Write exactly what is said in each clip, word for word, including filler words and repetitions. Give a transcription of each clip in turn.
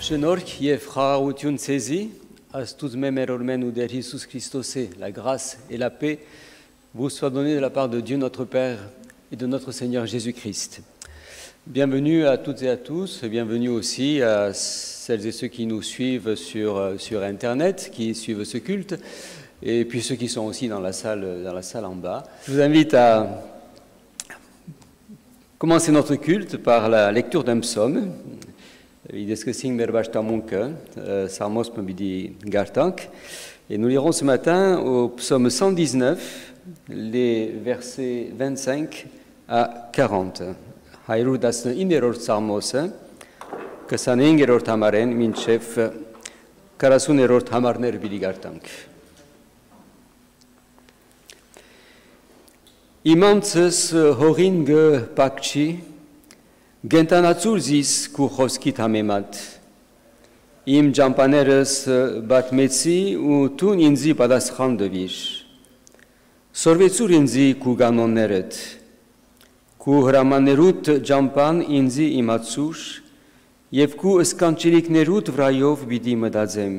Շնորհք եւ խաղաղություն ցեզի, Աստուծո մեր Ormen ou de Jésus Christos, la grâce et la paix vous soient données de la part de Dieu notre Père et de notre Seigneur Jésus-Christ. Bienvenue à toutes et à tous, et bienvenue aussi à celles et ceux qui nous suivent sur, sur Internet, qui suivent ce culte, et puis ceux qui sont aussi dans la salle, dans la salle en bas. Je vous invite à commencer notre culte par la lecture d'un psaume. Et nous lirons ce matin au psaume cent dix-neuf, les versets vingt-cinq à quarante. հայրորդասնիններորդ սամոսը քսանհինգերորդ համարեն մինչև քառասուներորդ համարներ բիլի գարտանք Իմանցս հողին գ պակչի գենտանացուր զիս կու խոսքիտ համեմատ իմ ջամպաներս բատմեցի ու տուն ինձի պատասխան դվիր սորվեցուր ինձի կու գանոններդ Կու հրամաներուտ ջամպան ինձի իմացուր և կու ըսկանչիրիքներուտ վրայով բիդի մդածեմ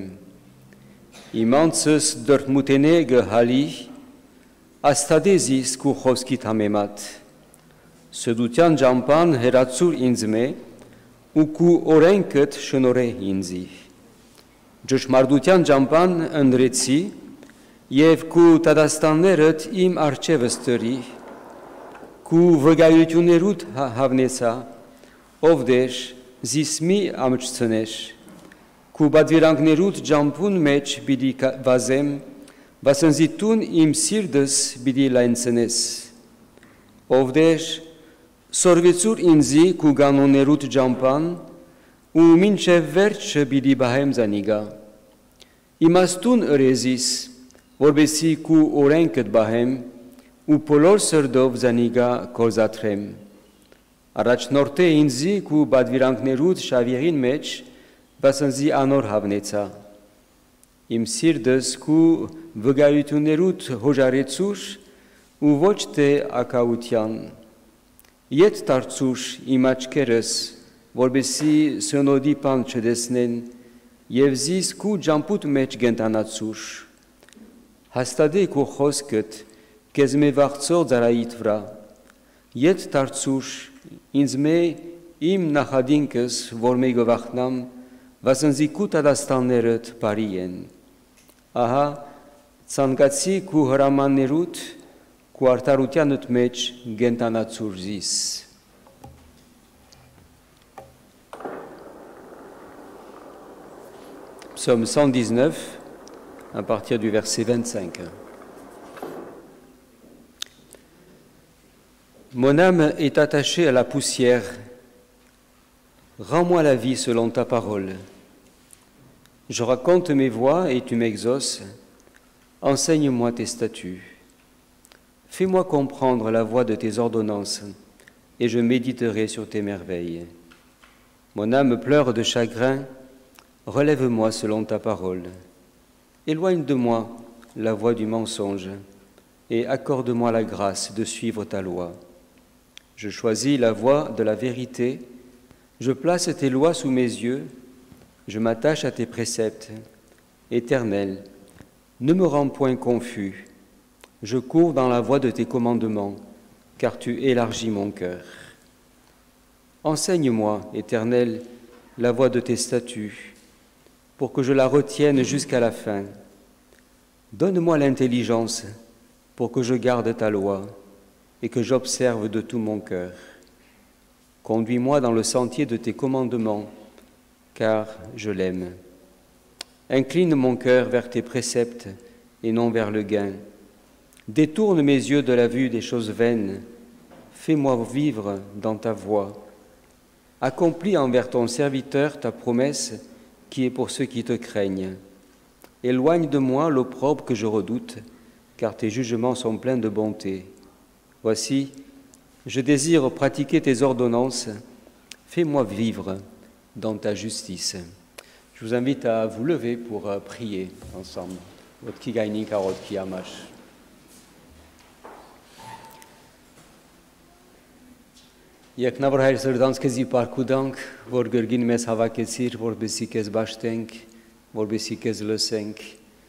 իմանցս դրդմութենե գհալի աստադեզիս կու խոսքիտ համեմատ սդության ջամպան հերացուր ինձ մե ու կու օրենքըտ շնորե ինձի ջշմարդության ջամպան ընդրեցի և կու տադաստաններըտ իմ արջևս տրի Կու վգայություններուտ հավնեցա, ով դեր, զիս մի ամջցներ, կու բադվիրանքներուտ ջամպուն մեջ բիդի վազեմ, վասնզիտուն իմ սիրդս բիդի լայնցնես, ով դեր, սորվեցուր ինձի կու գանոներուտ ջամպան, ու մինչև վերջը բիդի բահեմ զանիգա, իմաստուն ըրեզիս, որբեսի կու օրենքըտ բահեմ, ու բոլոր սրդով զանիգա կորզատրեմ առաջնորդե ինձի կու բադվիրանքներուտ շավիղին մեջ վասնզի անոր հավնեցա իմ սիրդս կու վգայություններուտ հոժարեցուր ու ոչ թե ակաության ետ տարծուր իմ աչքերս որբեսի սնոդի պան չդեսնեն և զիս կու ջամպուտ մեջ գենտանացուր հաստադե կու խոսքըտ Կեզ մե վաղցող ձարայիտ վրա, ետ տարծուր ինձ մե իմ նախադինքս, որ մե գվախնամ, վասնզի կու տադաստաններըտ բարի են։ Ահա, ծանգացի կու հրամաններուտ, կու արտարությանըտ մեջ գենտանացուր զիս։ Psaume cent dix-neuf, à partir du verset vingt-cinq. Mon âme est attachée à la poussière. Rends-moi la vie selon ta parole. Je raconte mes voies et tu m'exauces. Enseigne-moi tes statuts. Fais-moi comprendre la voie de tes ordonnances et je méditerai sur tes merveilles. Mon âme pleure de chagrin. Relève-moi selon ta parole. Éloigne de moi la voie du mensonge et accorde-moi la grâce de suivre ta loi. Je choisis la voie de la vérité, je place tes lois sous mes yeux, je m'attache à tes préceptes. Éternel, ne me rends point confus, je cours dans la voie de tes commandements, car tu élargis mon cœur. Enseigne-moi, Éternel, la voie de tes statuts, pour que je la retienne jusqu'à la fin. Donne-moi l'intelligence pour que je garde ta loi et que j'observe de tout mon cœur. Conduis-moi dans le sentier de tes commandements, car je l'aime. Incline mon cœur vers tes préceptes et non vers le gain. Détourne mes yeux de la vue des choses vaines. Fais-moi vivre dans ta voie. Accomplis envers ton serviteur ta promesse qui est pour ceux qui te craignent. Éloigne de moi l'opprobre que je redoute, car tes jugements sont pleins de bonté. Voici, je désire pratiquer tes ordonnances, fais-moi vivre dans ta justice. Je vous invite à vous lever pour prier ensemble. Եկնաբրհայր սրտանց քեզի պարքուդանք, որ գրգին մեզ հավաքեցիր, որպեսզի քեզ բաշտենք, որպեսզի քեզ լսենք։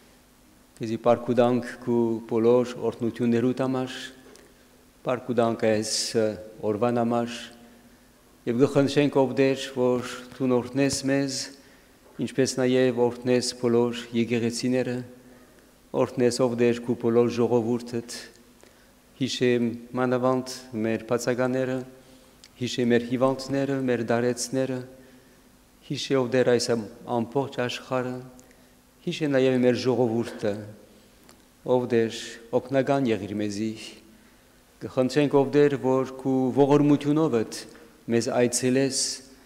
Քեզի պարքուդանք քու բոլոր օրհնություններուդ համար, պարքուդանք այս օրվան համար, եւ գխնդրենք ով դեր, որ դու օրհնես մեզ, ինչպես նաեւ օրհնես բոլոր եկեղեցիները, օրհնես ով դեր քու բոլոր ժողովուրդդ, հիշեմ մանավանդ մեր բացականները, հիշե մեր հիվանդները, մեր դարեցները, հիշե ով դեր այս ամբողջ աշխարհը, հիշե նաև մեր ժողովուրդը, ով դեր օգնական եղիր մեզի, կխնդրենք ով դեր, որ քու ողորմությունովդ մեզ այցելես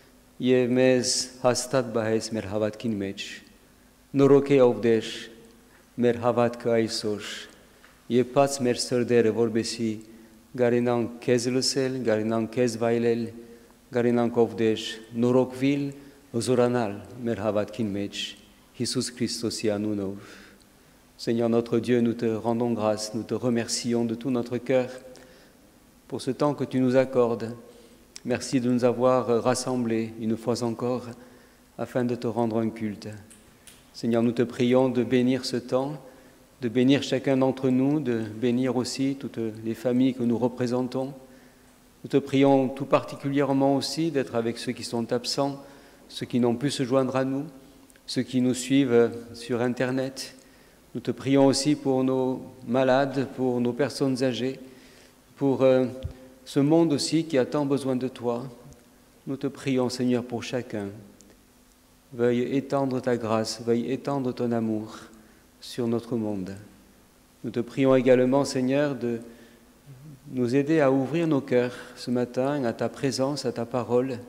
եւ մեզ հաստատ բահես մեր հավատքին մեջ, նորոգե ով դեր մեր հավատքը այսօր եւ բաց մեր սրտերը, որպեսզի գարինանք քեզ լսել, գարինանք քեզ վայելել, գարինանք ով դեր նորոգվիլ, զորանալ մեր հավատքին մեջ, Jésus Christosի անունով. Seigneur notre Dieu, nous te rendons grâce, nous te remercions de tout notre cœur pour ce temps que tu nous accordes. Merci de nous avoir rassemblés une fois encore afin de te rendre un culte. Seigneur, nous te prions de bénir ce temps, de bénir chacun d'entre nous, de bénir aussi toutes les familles que nous représentons. Nous te prions tout particulièrement aussi d'être avec ceux qui sont absents, ceux qui n'ont pu se joindre à nous, ceux qui nous suivent sur Internet. Nous te prions aussi pour nos malades, pour nos personnes âgées, pour euh, ce monde aussi qui a tant besoin de toi. Nous te prions, Seigneur, pour chacun. Veuille étendre ta grâce, veuille étendre ton amour sur notre monde. Nous te prions également, Seigneur, de nous aider à ouvrir nos cœurs ce matin à ta présence, à ta parole,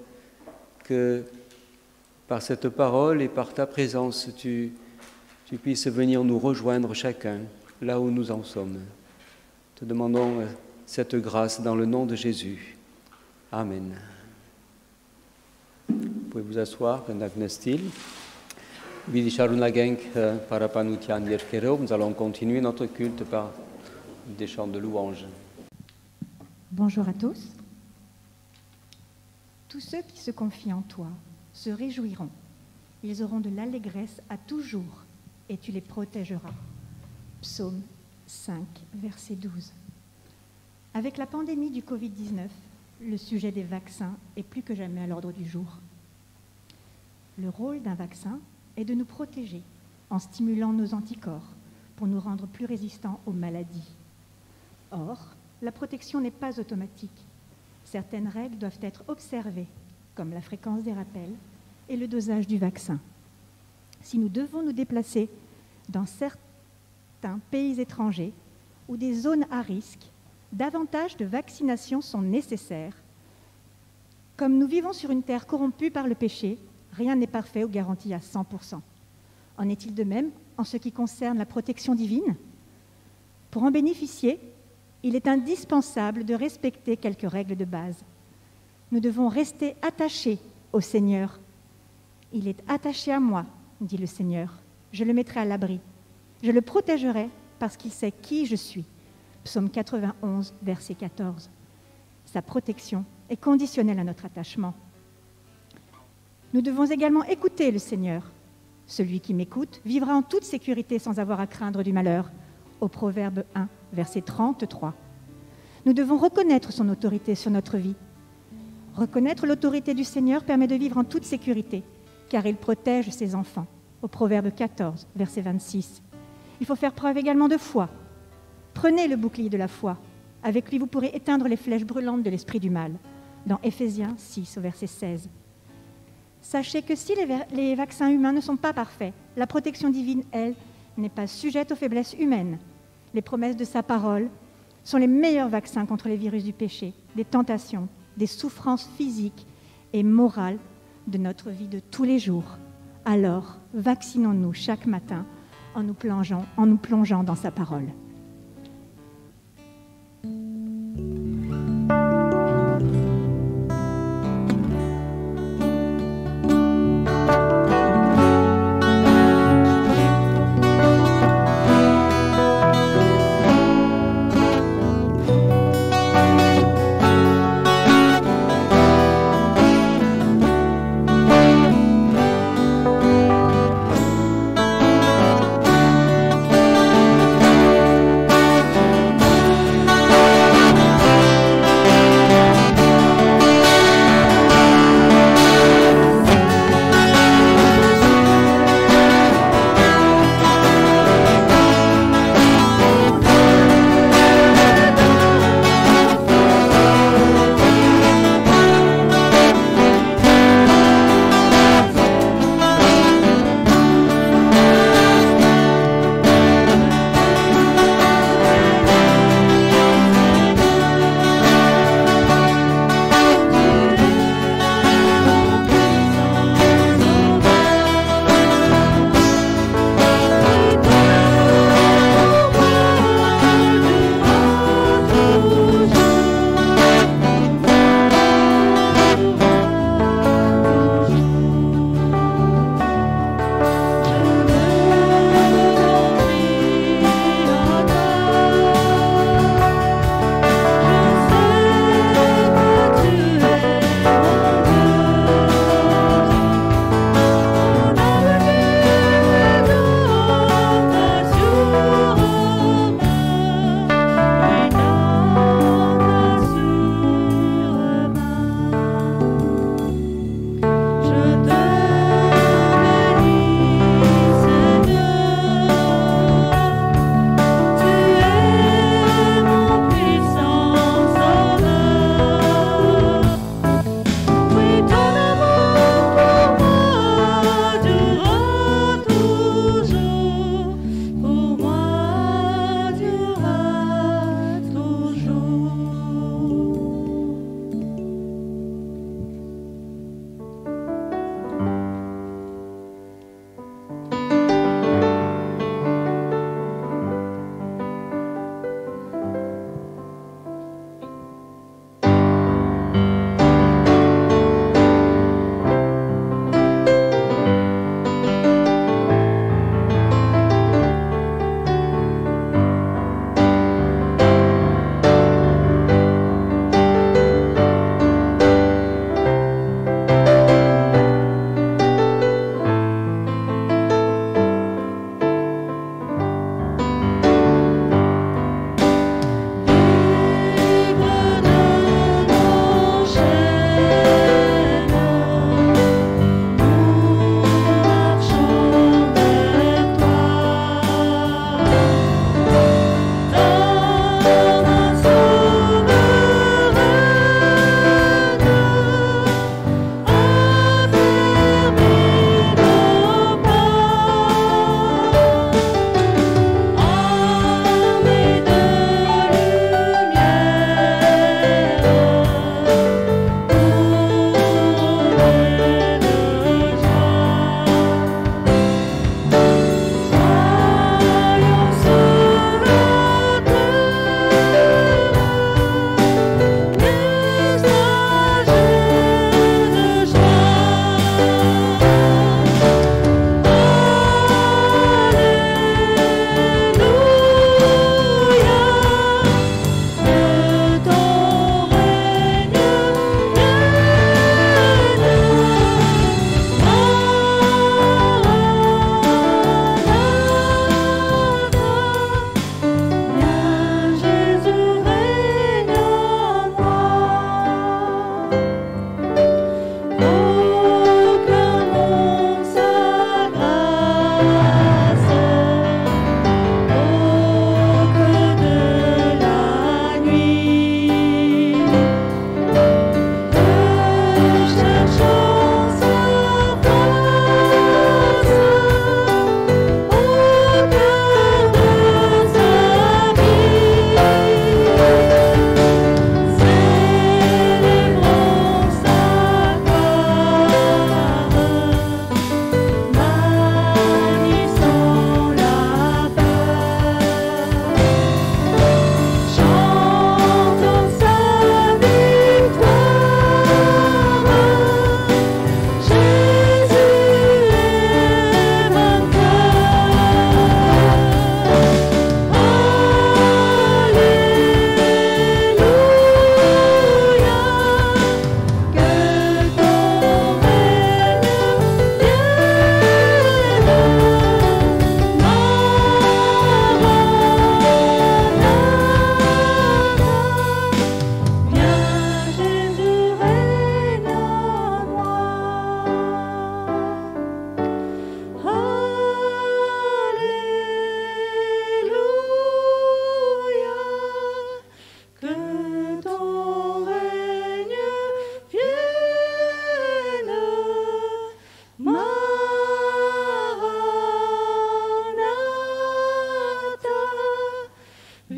que par cette parole et par ta présence, tu, tu puisses venir nous rejoindre chacun là où nous en sommes. Te demandons cette grâce dans le nom de Jésus. Amen. Vous pouvez vous asseoir, Agnestil. Nous allons continuer notre culte par des chants de louange. Bonjour à tous. Tous ceux qui se confient en toi se réjouiront. Ils auront de l'allégresse à toujours et tu les protégeras. Psaume cinq, verset douze. Avec la pandémie du covid dix-neuf, le sujet des vaccins est plus que jamais à l'ordre du jour. Le rôle d'un vaccin est de nous protéger en stimulant nos anticorps pour nous rendre plus résistants aux maladies. Or, la protection n'est pas automatique. Certaines règles doivent être observées, comme la fréquence des rappels et le dosage du vaccin. Si nous devons nous déplacer dans certains pays étrangers ou des zones à risque, davantage de vaccinations sont nécessaires. Comme nous vivons sur une terre corrompue par le péché, rien n'est parfait ou garanti à cent pour cent. En est-il de même en ce qui concerne la protection divine? Pour en bénéficier, il est indispensable de respecter quelques règles de base. Nous devons rester attachés au Seigneur. Il est attaché à moi, dit le Seigneur. Je le mettrai à l'abri. Je le protégerai parce qu'il sait qui je suis. Psaume quatre-vingt-onze, verset quatorze. Sa protection est conditionnelle à notre attachement. Nous devons également écouter le Seigneur. Celui qui m'écoute vivra en toute sécurité sans avoir à craindre du malheur. Au Proverbe un, verset trente-trois. Nous devons reconnaître son autorité sur notre vie. Reconnaître l'autorité du Seigneur permet de vivre en toute sécurité, car il protège ses enfants. Au Proverbe quatorze, verset vingt-six. Il faut faire preuve également de foi. Prenez le bouclier de la foi. Avec lui, vous pourrez éteindre les flèches brûlantes de l'esprit du mal. Dans Éphésiens six, au verset seize. Sachez que si les, les vaccins humains ne sont pas parfaits, la protection divine, elle, n'est pas sujette aux faiblesses humaines. Les promesses de sa parole sont les meilleurs vaccins contre les virus du péché, des tentations, des souffrances physiques et morales de notre vie de tous les jours. Alors, vaccinons-nous chaque matin en nous plongeant, en nous plongeant dans sa parole.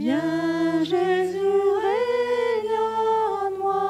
Viens Jésus, règne en moi.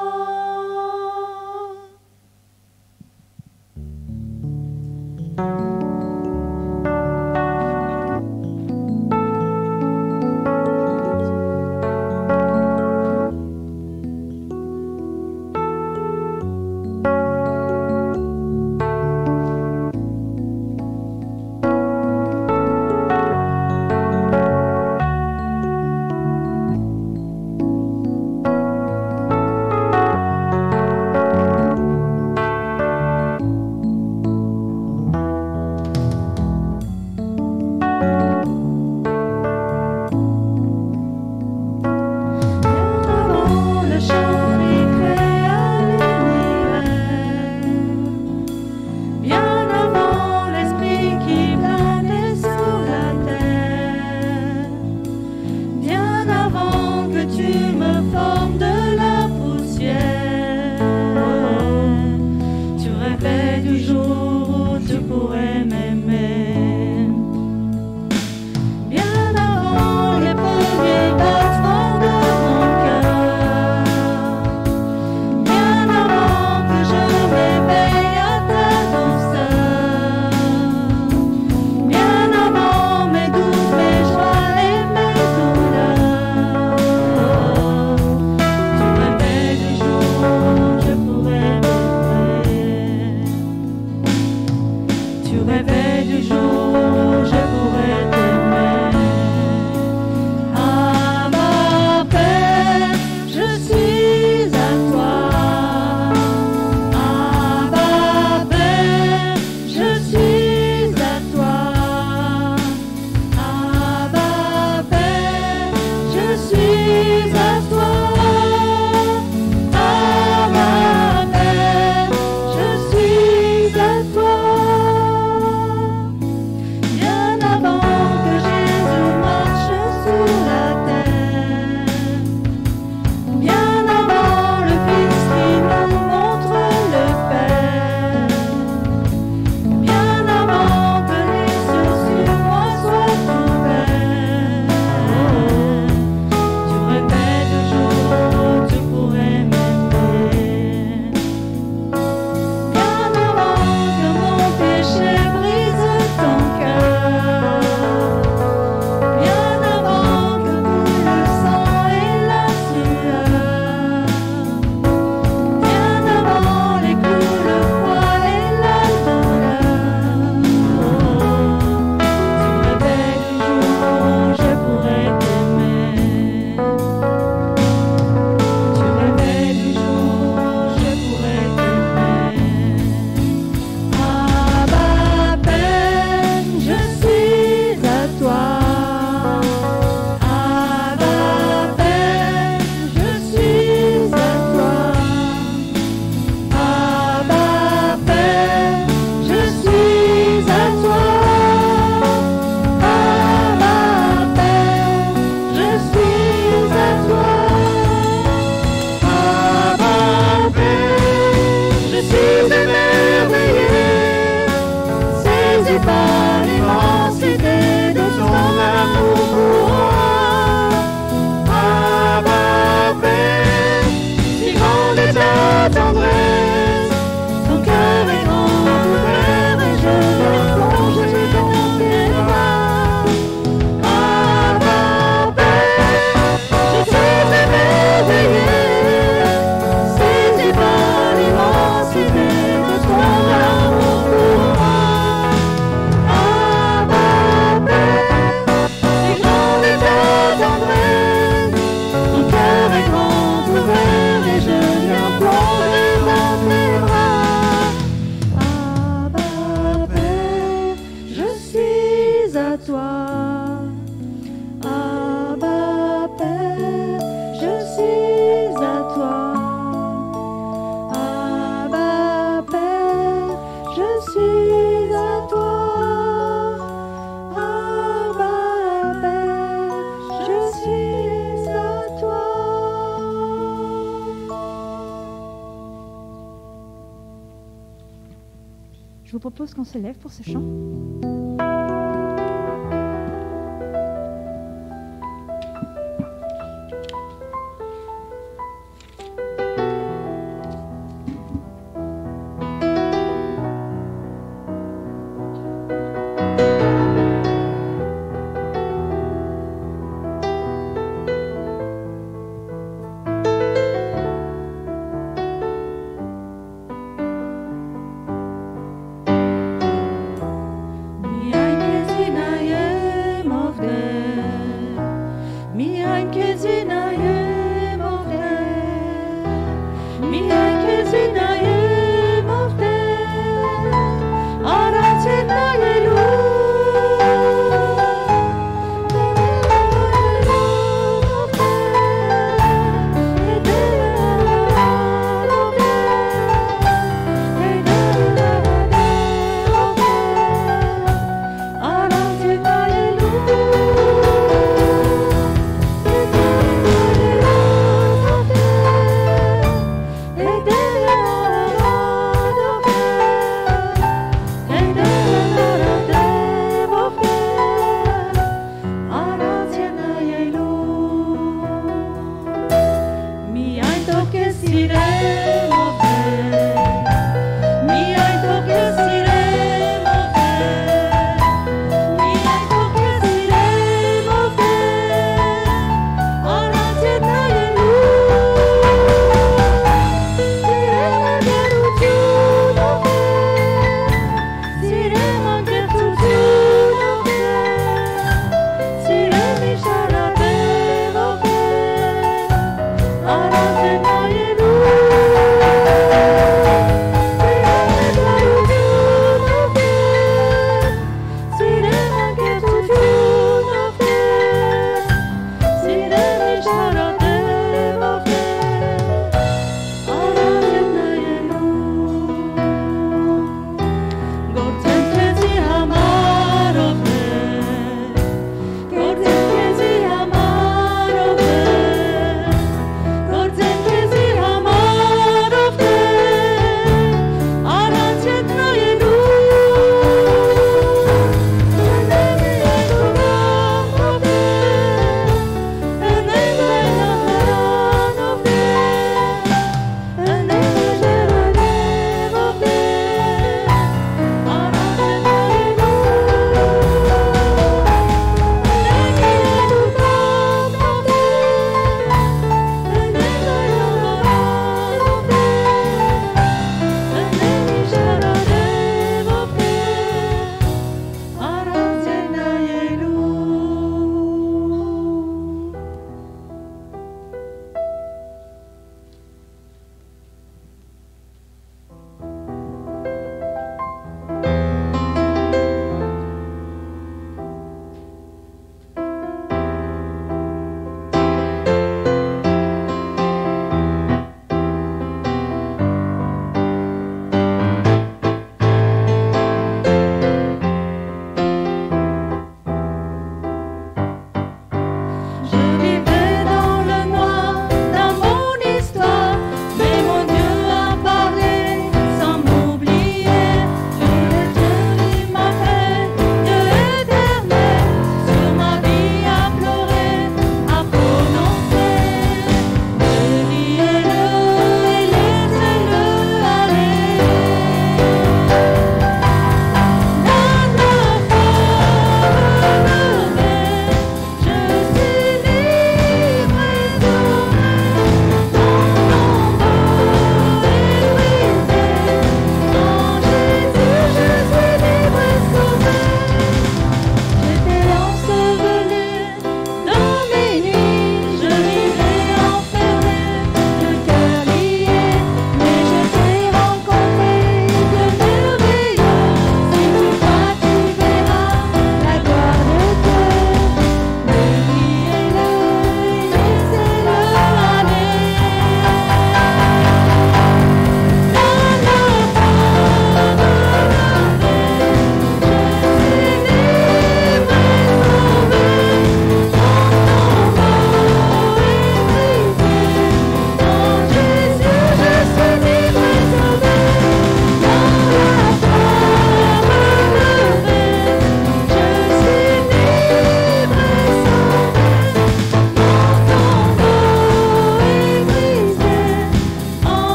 Je vous propose qu'on se lève pour ce chant.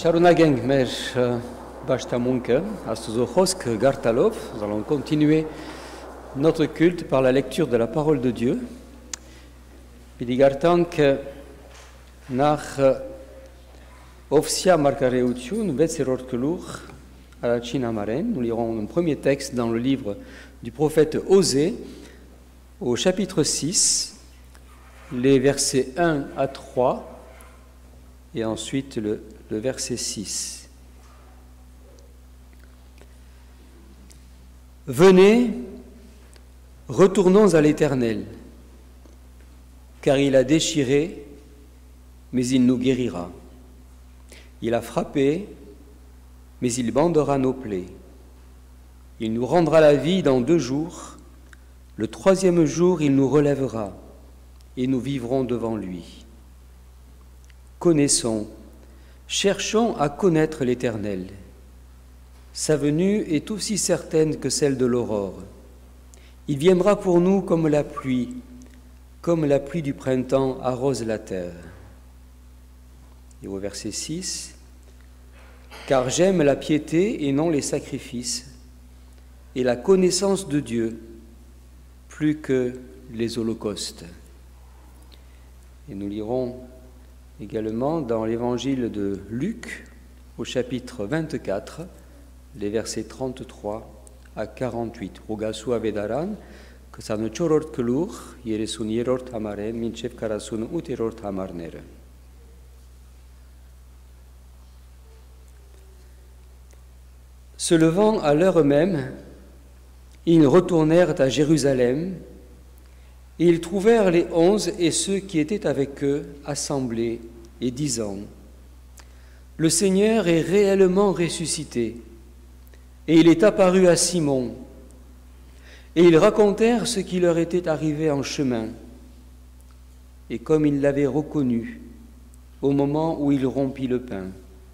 Sharunageng mer Bashtamunke, Astuzochosk Gartalov. Nous allons continuer notre culte par la lecture de la parole de Dieu. Bidigartank nach Ofsia Markareutiun, Vetserorkelur, à la China Maren. Nous lirons un premier texte dans le livre du prophète Osée, au chapitre six, les versets un à trois, et ensuite le, le verset six. Venez, retournons à l'Éternel, car il a déchiré, mais il nous guérira. Il a frappé, mais il bandera nos plaies. Il nous rendra la vie dans deux jours. Le troisième jour, il nous relèvera, et nous vivrons devant lui. Connaissons, cherchons à connaître l'Éternel. Sa venue est aussi certaine que celle de l'aurore. Il viendra pour nous comme la pluie, comme la pluie du printemps arrose la terre. Et au verset six, « Car j'aime la piété et non les sacrifices, et la connaissance de Dieu plus que les holocaustes. » Et nous lirons également dans l'évangile de Luc, au chapitre vingt-quatre, les versets trente-trois à quarante-huit. « Rogasu avedaran, que sa ne chorort kelur, yeresun yerort amaren, minchef karasun uterort amarnere. » Se levant à l'heure même, ils retournèrent à Jérusalem, et ils trouvèrent les onze et ceux qui étaient avec eux assemblés et disant, « Le Seigneur est réellement ressuscité, et il est apparu à Simon. » Et ils racontèrent ce qui leur était arrivé en chemin, et comme ils l'avaient reconnu au moment où il rompit le pain.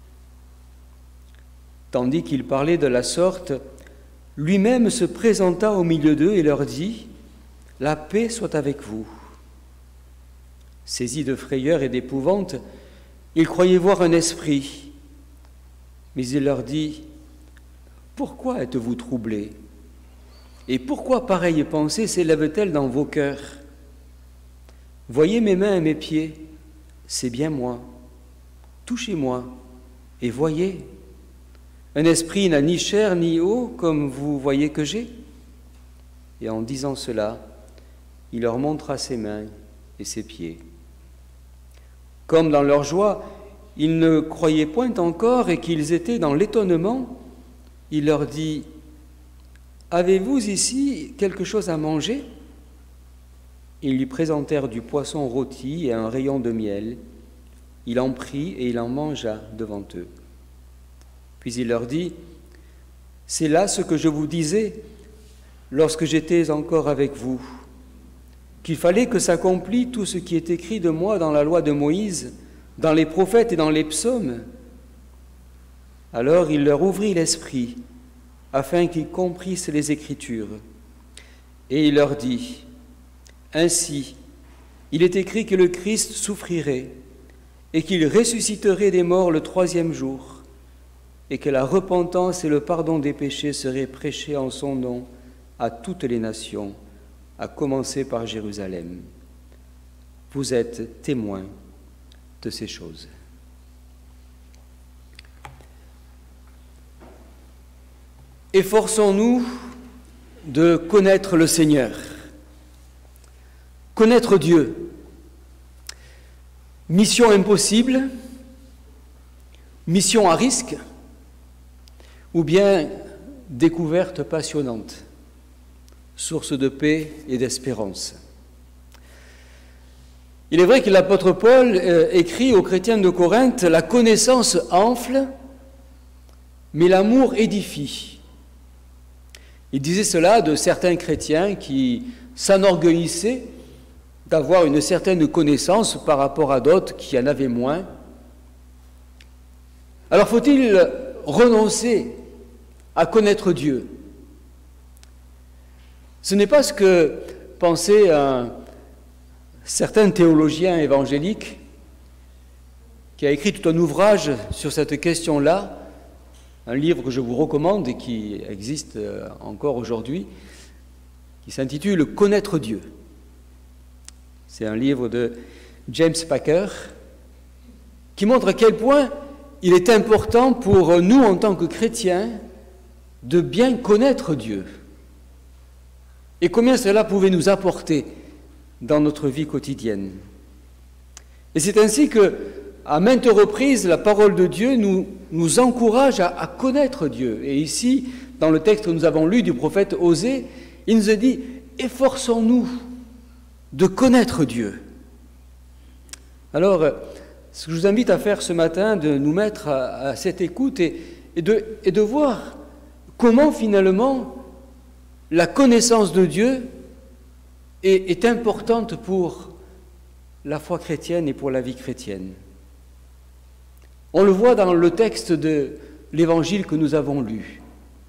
Tandis qu'il parlait de la sorte, lui-même se présenta au milieu d'eux et leur dit, « La paix soit avec vous. » Saisis de frayeur et d'épouvante, ils croyaient voir un esprit. Mais il leur dit, « Pourquoi êtes-vous troublés? Et pourquoi pareille pensée s'élève-t-elle dans vos cœurs? Voyez mes mains et mes pieds, c'est bien moi. Touchez-moi et voyez. Un esprit n'a ni chair ni eau, comme vous voyez que j'ai. » Et en disant cela, il leur montra ses mains et ses pieds. Comme dans leur joie, ils ne croyaient point encore et qu'ils étaient dans l'étonnement, il leur dit, « Avez-vous ici quelque chose à manger ?» Ils lui présentèrent du poisson rôti et un rayon de miel. Il en prit et il en mangea devant eux. Puis il leur dit, « C'est là ce que je vous disais lorsque j'étais encore avec vous, qu'il fallait que s'accomplît tout ce qui est écrit de moi dans la loi de Moïse, dans les prophètes et dans les psaumes. » Alors il leur ouvrit l'esprit, afin qu'ils comprissent les Écritures. Et il leur dit, « Ainsi, il est écrit que le Christ souffrirait, et qu'il ressusciterait des morts le troisième jour, et que la repentance et le pardon des péchés seraient prêchés en son nom à toutes les nations, à commencer par Jérusalem. Vous êtes témoins de ces choses. » Efforçons-nous de connaître le Seigneur, connaître Dieu. Mission impossible, mission à risque, ou bien découverte passionnante, source de paix et d'espérance. Il est vrai que l'apôtre Paul euh, écrit aux chrétiens de Corinthe, « La connaissance enfle, mais l'amour édifie. » Il disait cela de certains chrétiens qui s'enorgueillissaient d'avoir une certaine connaissance par rapport à d'autres qui en avaient moins. Alors faut-il renoncer à connaître Dieu? Ce n'est pas ce que pensait un certain théologien évangélique qui a écrit tout un ouvrage sur cette question-là, un livre que je vous recommande et qui existe encore aujourd'hui, qui s'intitule « Connaître Dieu ». C'est un livre de James Packer qui montre à quel point il est important pour nous, en tant que chrétiens, de bien connaître Dieu et combien cela pouvait nous apporter dans notre vie quotidienne. Et c'est ainsi que, à maintes reprises, la parole de Dieu nous, nous encourage à, à connaître Dieu. Et ici, dans le texte que nous avons lu du prophète Osée, il nous a dit « Efforçons-nous de connaître Dieu ». Alors, ce que je vous invite à faire ce matin, de nous mettre à, à cette écoute et, et, de, et de voir comment finalement la connaissance de Dieu est, est importante pour la foi chrétienne et pour la vie chrétienne. On le voit dans le texte de l'évangile que nous avons lu.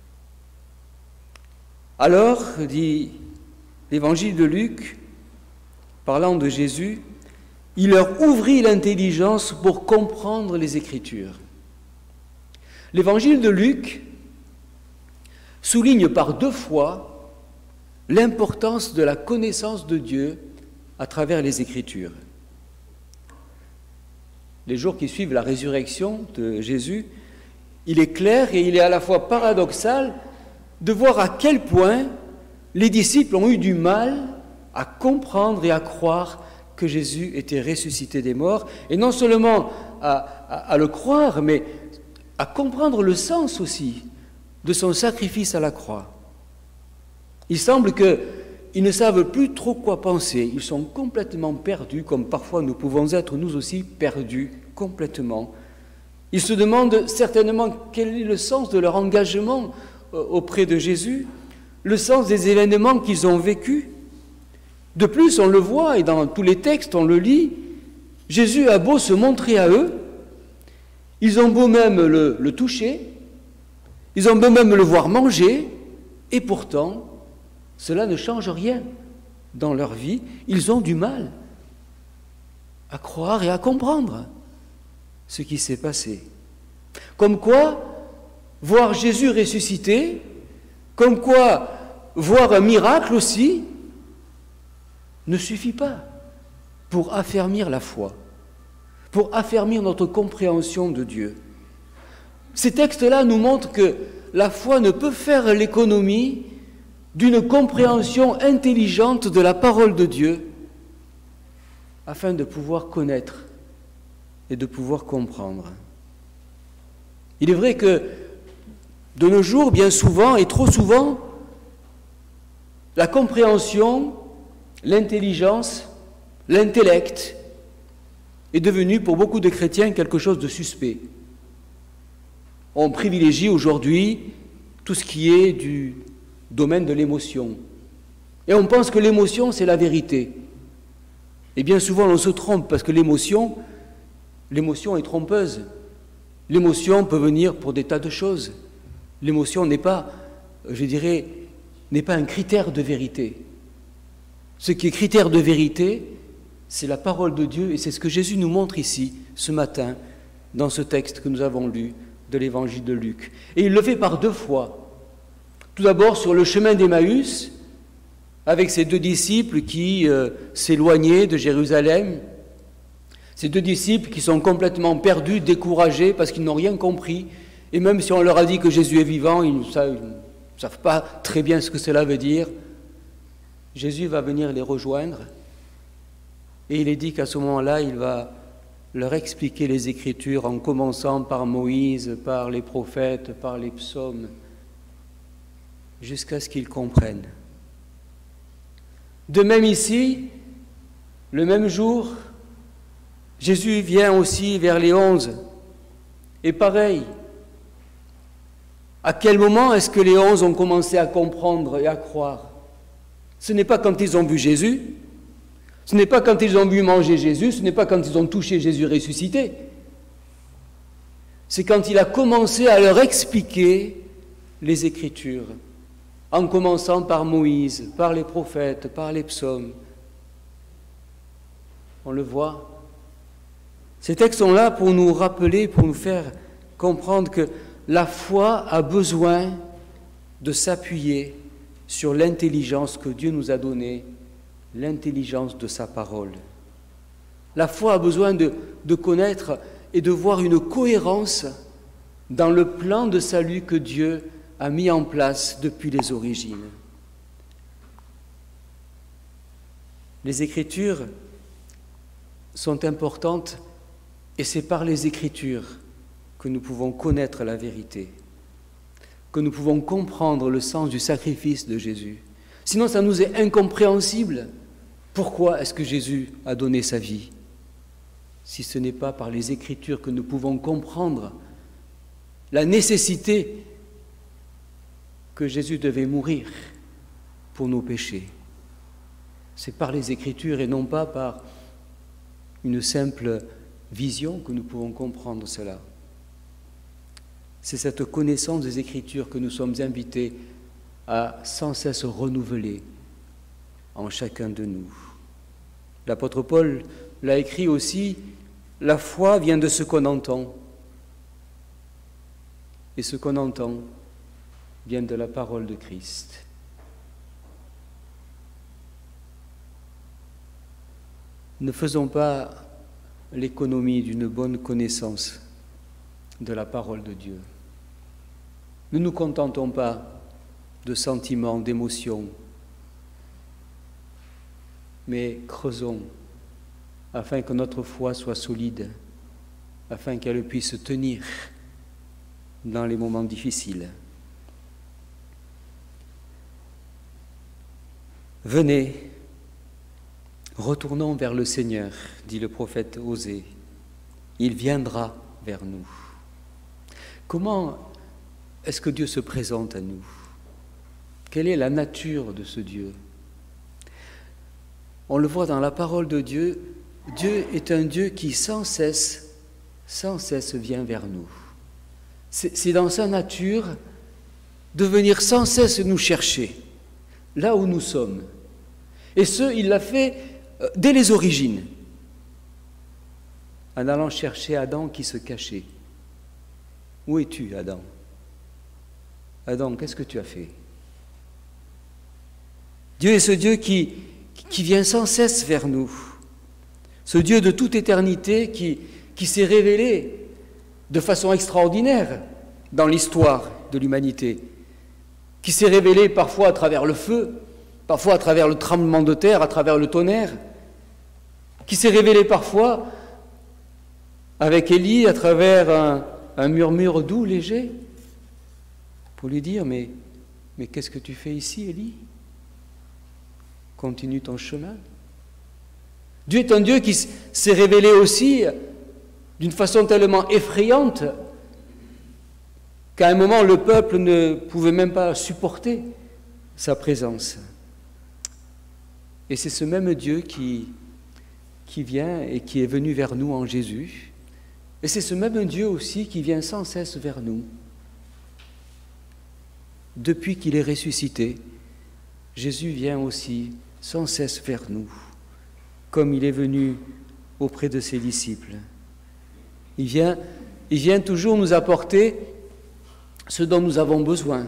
Alors, dit l'évangile de Luc, parlant de Jésus, il leur ouvrit l'intelligence pour comprendre les Écritures. L'évangile de Luc souligne par deux fois l'importance de la connaissance de Dieu à travers les Écritures. Les jours qui suivent la résurrection de Jésus, il est clair et il est à la fois paradoxal de voir à quel point les disciples ont eu du mal à comprendre et à croire que Jésus était ressuscité des morts, et non seulement à, à, à le croire, mais à comprendre le sens aussi de son sacrifice à la croix. Il semble qu'ils ne savent plus trop quoi penser, ils sont complètement perdus, comme parfois nous pouvons être nous aussi perdus complètement. Ils se demandent certainement quel est le sens de leur engagement auprès de Jésus, le sens des événements qu'ils ont vécus. De plus, on le voit, et dans tous les textes, on le lit, Jésus a beau se montrer à eux, ils ont beau même le, le toucher, ils ont beau même le voir manger, et pourtant, cela ne change rien dans leur vie. Ils ont du mal à croire et à comprendre ce qui s'est passé. Comme quoi, voir Jésus ressuscité, comme quoi, voir un miracle aussi, ne suffit pas pour affermir la foi, pour affermir notre compréhension de Dieu. Ces textes-là nous montrent que la foi ne peut faire l'économie d'une compréhension intelligente de la parole de Dieu afin de pouvoir connaître et de pouvoir comprendre. Il est vrai que de nos jours, bien souvent et trop souvent, la compréhension, l'intelligence, l'intellect est devenu pour beaucoup de chrétiens quelque chose de suspect. On privilégie aujourd'hui tout ce qui est du domaine de l'émotion. Et on pense que l'émotion, c'est la vérité. Et bien souvent, on se trompe parce que l'émotion, l'émotion est trompeuse. L'émotion peut venir pour des tas de choses. L'émotion n'est pas, je dirais, n'est pas un critère de vérité. Ce qui est critère de vérité, c'est la parole de Dieu, et c'est ce que Jésus nous montre ici, ce matin, dans ce texte que nous avons lu de l'évangile de Luc. Et il le fait par deux fois. Tout d'abord sur le chemin d'Emmaüs, avec ces deux disciples qui euh, s'éloignaient de Jérusalem, ces deux disciples qui sont complètement perdus, découragés, parce qu'ils n'ont rien compris, et même si on leur a dit que Jésus est vivant, ils ne savent, ils ne savent pas très bien ce que cela veut dire. Jésus va venir les rejoindre, et il est dit qu'à ce moment-là, il va leur expliquer les Écritures en commençant par Moïse, par les prophètes, par les psaumes, jusqu'à ce qu'ils comprennent. De même ici, le même jour, Jésus vient aussi vers les onze, et pareil. À quel moment est-ce que les onze ont commencé à comprendre et à croire? Ce n'est pas quand ils ont vu Jésus, ce n'est pas quand ils ont vu manger Jésus, ce n'est pas quand ils ont touché Jésus ressuscité. C'est quand il a commencé à leur expliquer les Écritures, en commençant par Moïse, par les prophètes, par les psaumes. On le voit, Ces textes sont là pour nous rappeler, pour nous faire comprendre que la foi a besoin de s'appuyer sur l'intelligence que Dieu nous a donnée, l'intelligence de sa parole. La foi a besoin de, de connaître et de voir une cohérence dans le plan de salut que Dieu a mis en place depuis les origines. Les Écritures sont importantes et c'est par les Écritures que nous pouvons connaître la vérité, que nous pouvons comprendre le sens du sacrifice de Jésus. Sinon, ça nous est incompréhensible. Pourquoi est-ce que Jésus a donné sa vie? Si ce n'est pas par les Écritures que nous pouvons comprendre la nécessité que Jésus devait mourir pour nos péchés. C'est par les Écritures et non pas par une simple vision que nous pouvons comprendre cela. C'est cette connaissance des Écritures que nous sommes invités à sans cesse renouveler en chacun de nous. L'apôtre Paul l'a écrit aussi, la foi vient de ce qu'on entend. Et ce qu'on entend vient de la parole de Christ. Ne faisons pas l'économie d'une bonne connaissance de la parole de Dieu. Ne nous contentons pas de sentiments, d'émotions, mais creusons afin que notre foi soit solide, afin qu'elle puisse tenir dans les moments difficiles. Venez, retournons vers le Seigneur, dit le prophète Osée. Il viendra vers nous. Comment est-ce que Dieu se présente à nous? Quelle est la nature de ce Dieu? On le voit dans la parole de Dieu, Dieu est un Dieu qui sans cesse, sans cesse vient vers nous. C'est, c'est dans sa nature de venir sans cesse nous chercher, là où nous sommes. Et ce, il l'a fait dès les origines, en allant chercher Adam qui se cachait. Où es-tu, Adam? Adam, qu'est-ce que tu as fait? Dieu est ce Dieu qui, qui vient sans cesse vers nous, ce Dieu de toute éternité qui, qui s'est révélé de façon extraordinaire dans l'histoire de l'humanité, qui s'est révélé parfois à travers le feu, parfois à travers le tremblement de terre, à travers le tonnerre, qui s'est révélé parfois avec Élie à travers un, un murmure doux, léger, pour lui dire, mais, mais qu'est-ce que tu fais ici, Élie? Continue ton chemin. Dieu est un Dieu qui s'est révélé aussi d'une façon tellement effrayante qu'à un moment, le peuple ne pouvait même pas supporter sa présence. Et c'est ce même Dieu qui, qui vient et qui est venu vers nous en Jésus. Et c'est ce même Dieu aussi qui vient sans cesse vers nous. Depuis qu'il est ressuscité, Jésus vient aussi sans cesse vers nous, comme il est venu auprès de ses disciples. Il vient, il vient toujours nous apporter ce dont nous avons besoin.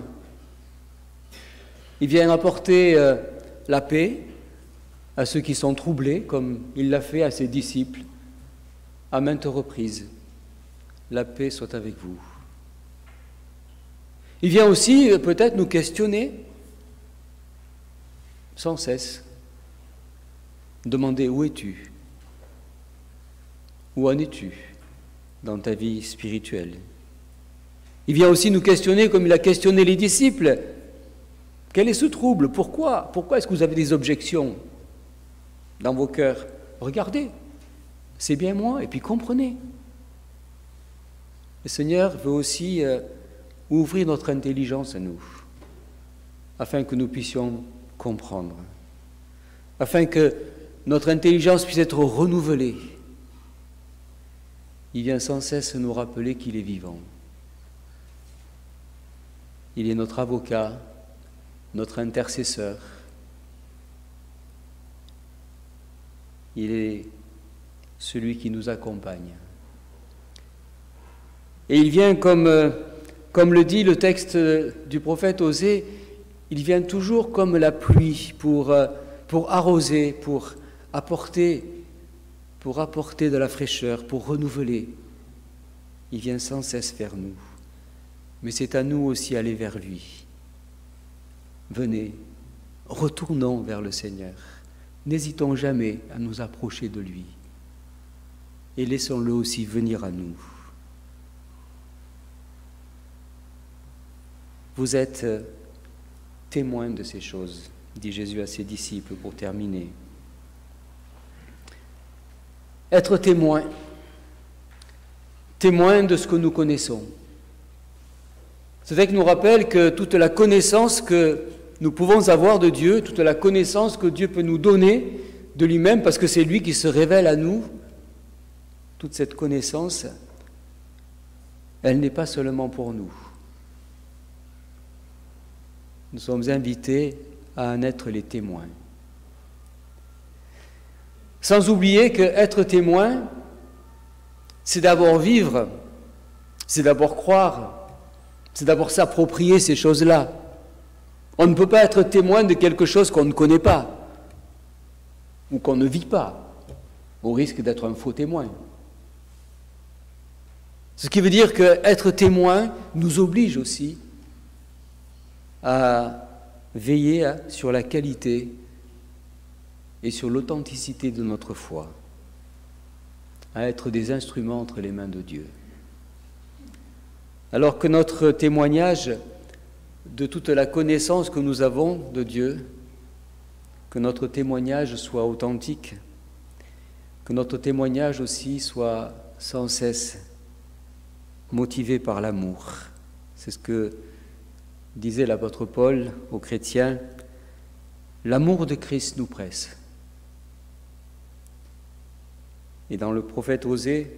Il vient apporter euh, la paix à ceux qui sont troublés, comme il l'a fait à ses disciples à maintes reprises. La paix soit avec vous. Il vient aussi euh, peut-être nous questionner sans cesse. Demander où es-tu? Où en es-tu dans ta vie spirituelle? Il vient aussi nous questionner comme il a questionné les disciples. Quel est ce trouble? Pourquoi? Pourquoi est-ce que vous avez des objections dans vos cœurs? Regardez, c'est bien moi, et puis comprenez. Le Seigneur veut aussi euh, ouvrir notre intelligence à nous, afin que nous puissions comprendre, afin que notre intelligence puisse être renouvelée. Il vient sans cesse nous rappeler qu'il est vivant. Il est notre avocat, notre intercesseur. Il est celui qui nous accompagne. Et il vient, comme, comme le dit le texte du prophète Osée, il vient toujours comme la pluie pour, pour arroser, pour apporter, pour apporter de la fraîcheur, pour renouveler. Il vient sans cesse vers nous. Mais c'est à nous aussi d'aller vers lui. Venez, retournons vers le Seigneur. N'hésitons jamais à nous approcher de lui. Et laissons-le aussi venir à nous. Vous êtes témoins de ces choses, dit Jésus à ses disciples pour terminer. Être témoin, témoin de ce que nous connaissons. Ce texte nous rappelle que toute la connaissance que nous pouvons avoir de Dieu, toute la connaissance que Dieu peut nous donner de lui-même, parce que c'est lui qui se révèle à nous, toute cette connaissance, elle n'est pas seulement pour nous. Nous sommes invités à en être les témoins. Sans oublier qu'être témoin, c'est d'abord vivre, c'est d'abord croire, c'est d'abord s'approprier ces choses-là. On ne peut pas être témoin de quelque chose qu'on ne connaît pas ou qu'on ne vit pas, au risque d'être un faux témoin. Ce qui veut dire qu'être témoin nous oblige aussi à veiller sur la qualité et sur l'authenticité de notre foi, à être des instruments entre les mains de Dieu. Alors que notre témoignage de toute la connaissance que nous avons de Dieu, que notre témoignage soit authentique, que notre témoignage aussi soit sans cesse motivé par l'amour. C'est ce que disait l'apôtre Paul aux chrétiens, l'amour de Christ nous presse. Et dans le prophète Osée,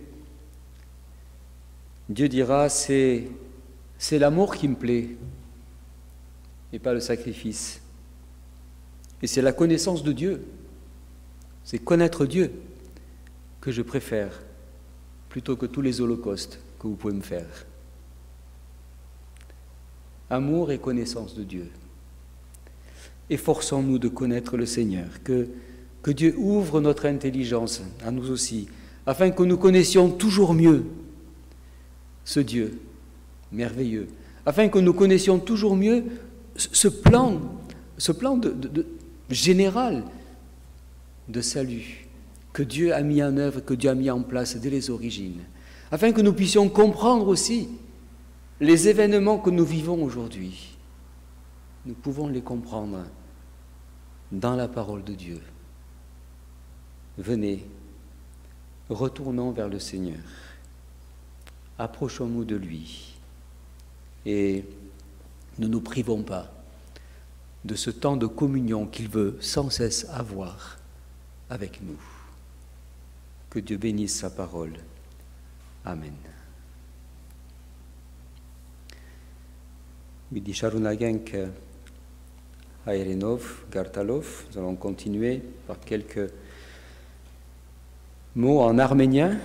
Dieu dira, c'est, c'est l'amour qui me plaît, et pas le sacrifice. Et c'est la connaissance de Dieu, c'est connaître Dieu que je préfère, plutôt que tous les holocaustes que vous pouvez me faire. Amour et connaissance de Dieu. Efforçons-nous de connaître le Seigneur, que, que Dieu ouvre notre intelligence à nous aussi, afin que nous connaissions toujours mieux ce Dieu merveilleux, afin que nous connaissions toujours mieux ce plan, ce plan de, de, de, général de salut que Dieu a mis en œuvre, que Dieu a mis en place dès les origines, afin que nous puissions comprendre aussi les événements que nous vivons aujourd'hui. Nous pouvons les comprendre dans la parole de Dieu. Venez, retournons vers le Seigneur, approchons-nous de lui et ne nous privons pas de ce temps de communion qu'il veut sans cesse avoir avec nous. Que Dieu bénisse sa parole. Amen. Midi Sharunagenk Aerenov, Gartalov, nous allons continuer par quelques mots en arménien.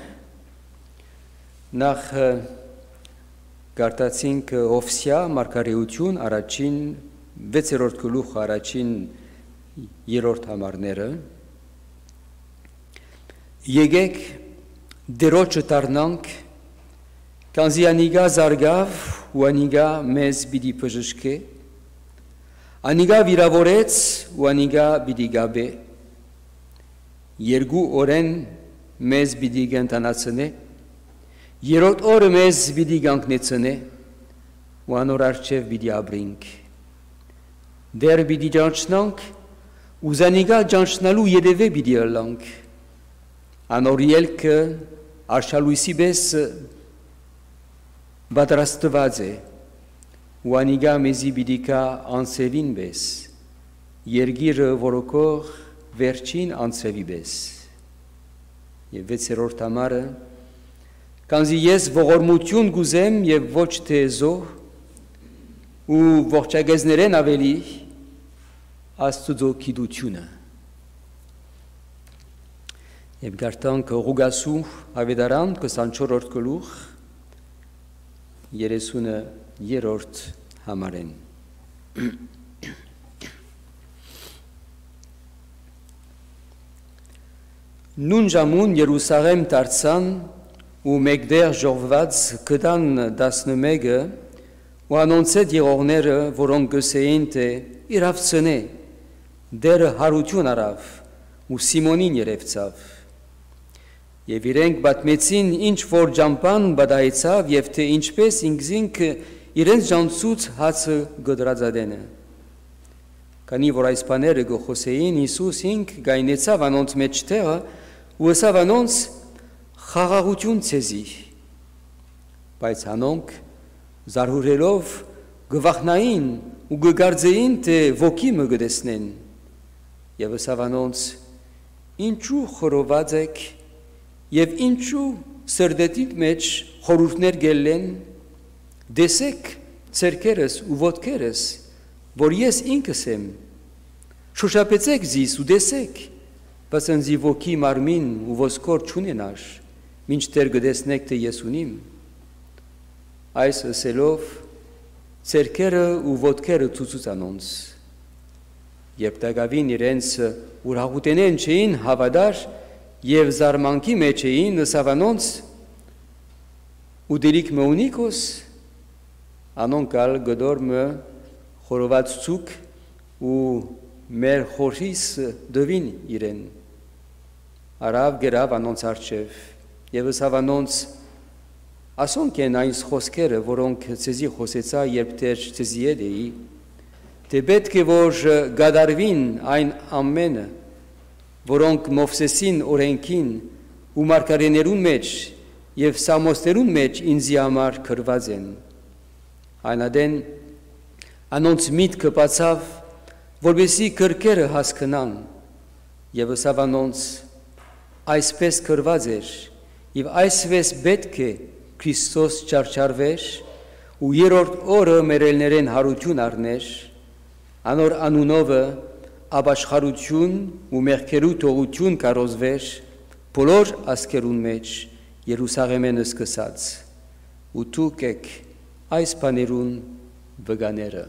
Nach Gartatsink Ovsia, Markareutun, Arachin, վեցերորդ գլուխ առաջին երրորդ համարները եկեք դերոջը տառնանք քանզի անիգա զարգավ ու անիգա մեզ պիտի բժշկե անիգա վիրավորեց ու անիգա պիտի գաբե երկու օրեն մեզ պիտի կենթանացնե երրորդ օրը մեզ պիտի կանգնեցնե ու անոր առջև պիտի ապրենք Դեր պիտի ճանչնանք, ու զանիգա ճանչնալու երևե պիտի ըլլանք, անոր ելքը արշալույսի պես պատրաստված է, ու անիգա մեզի պիտի կա անցևին պես, երգիրը որոքող վերջին անցևի պես։ Եվ վեցերորդ համարը, քանզի ես ողորմություն գուզեմ եւ ոչ թե զոհ, ու ողջագեզներեն ավելի Աստուծո գիտությունը։ Եվ գարտանք ռուգասու ավետարան քսանչորրորդ գլուխ երեսուններորդ համարեն։ Նուն ժամուն Երուսաղեմ դարձան ու մեկդեղ ժողվված գտան տասնմեկը ու անոնցեց եղողները, որոնք գսեին թե իրավ ցնե, դերը հարություն արավ ու Սիմոնին երևցավ։ Եվ իրենք պատմեցին ինչ որ ճամփան բադայեցավ եւ թե ինչպես ինքզինք իրենց ժանցուց հացը գդրածադենը։ Քանի որ այս բաները գխոսեին, Հիսուս ինք գայնեցավ անոնց մեջտեղը ու ասավ անոնց խաղաղություն ցեզի։ Բայց անոնք զարհուրելով գվախնային ու գգարձեին թե ոգի մը գտեսնեն։ Եվ ասավ անոնց ինչու խորոված եք եւ ինչու սրդետիդ մեջ խորհուրդներ գելեն, դեսեք ցերկերս ու ոտքերս, որ ես ինքս եմ, շոշափեցեք զիս ու դեսեք, բացընձի ոգի մարմին ու ոսկոր չունենար, մինչդեռ գտեսնեք թե ես ունիմ։ Այս ասելով ցերկերը ու ոտքերը ցուցուց անոնց, երբ դակավին իրենց ուրախութենեն չէին հավատար եւ զարմանքի մեջ էին ասավ անոնց ու դիրիկ մը ունիկոս անոնքալ գդորմը խորոված ցուկ ու մեր խորհիս դվին իրեն արավ գերավ անոնց արջև եւ ասավ անոնց ասոնք են այս խոսքերը որոնք ցեզի խոսեցա երբ դեր ցեզի էի թե պետք է որ գադարվին այն ամենը որոնք Մովսեսին օրենքին ու մարգարեներուն մեջ եւ սամոսներուն մեջ ինձի համար գրված են այնադեն անոնց միտքը բացավ որովհետեւ կրկերը հասկանան եւ ասավ անոնց այսպես գրված էր եւ այսպես պետք է Քրիստոս ճարճարվեր ու երրորդ օրը մերելներեն հարություն առներ անոր անունովը ապաշխարություն ու մեղքերու թողություն կարոզվեր բոլոր ազգերուն մեջ Երուսաղեմեն սկսած ու դուք եք այս բաներուն վգաները